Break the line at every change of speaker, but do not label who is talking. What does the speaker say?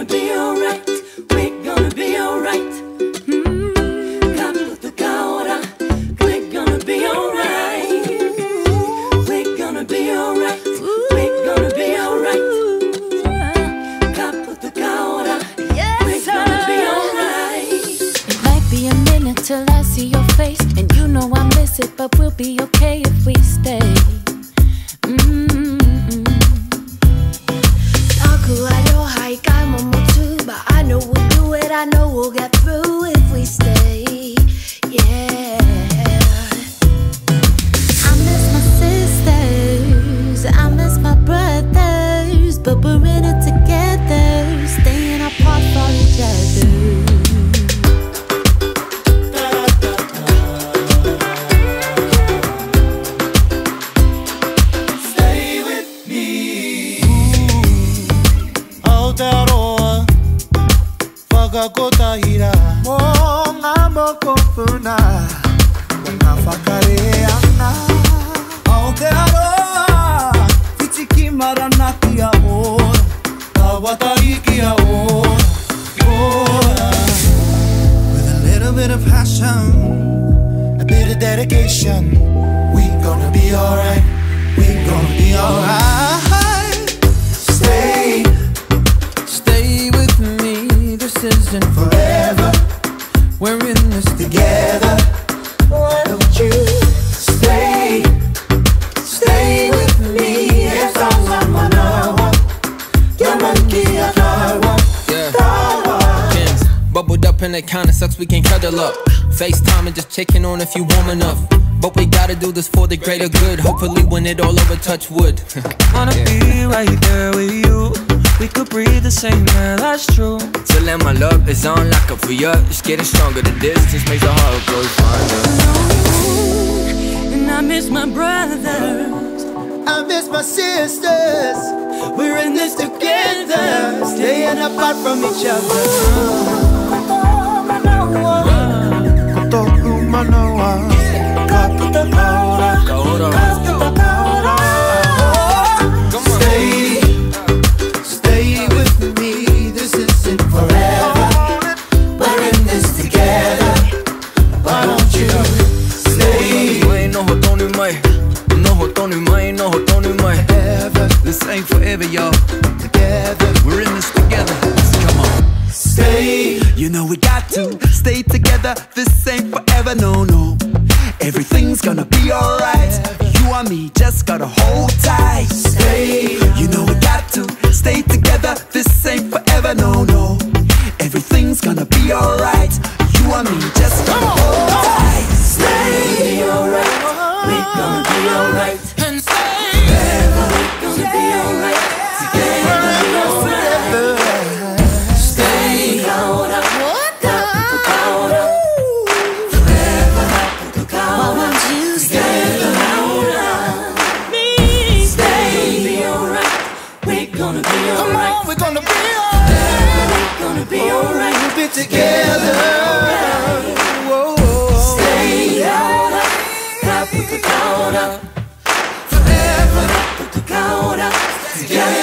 gonna be alright. We're gonna be alright. Kaputakaora. We're gonna be alright. We're gonna be alright. We're gonna be alright. Kaputakaora. We're gonna be alright.
It might be a minute till I see your face, and you know I miss it, but we'll be okay if we stay. But I know we'll do it, I know we'll get through if we stay, yeah. I miss my sisters, I miss my brothers, but we're in it together, staying apart for each other.
Stay with me.
Aotearoa whakakotahira mō ngā mokopuna Wana whakareana Aotearoa Whitiki maranaki a ora Awatahiki a ora With a little bit of passion, a bit of dedication, we gonna be alright. We gonna be alright. Stay with me. This isn't forever. We're in this together. Why don't you stay with me? Yes, I'm
Kings, bubbled up and it kinda sucks we can't cuddle up. FaceTime and just checking on if you warm enough. But we gotta do this for the greater good. Hopefully when it all over, touch wood.
Wanna be right there with you. We could breathe the same air, that's true.
Till then my love is on like a for-ya. It's getting stronger, the distance makes the heart grow fonder.
And I miss my brothers,
I miss my sisters.
we're in this together, staying apart from each other.
Kotoku manoa, kaputakaora. Stay with me. This isn't forever. We're in this together. Why don't you stay?
This ain't forever, y'all.
Together,
We're in this together. Come on.
stay.
You know we got to stay together. This ain't forever, no, no. Everything's gonna be alright. You and me just gotta hold tight.
Stay.
You know we got to stay together. This ain't forever, no, no. Everything's gonna be alright. You and me just gotta hold tight.
Stay, be alright. We're gonna be alright.
And stay.
We're gonna be alright. Together, be alright. Stay, ahora. Kaputakaora. Forever, Kaputakaora.
Why won't you stay?
Stay, be alright. We're gonna be alright.
We're gonna be alright.
We're gonna be alright.
We'll be together. Whoa.
Stay, ahora. Kaputakaora. Forever, Kaputakaora. Together.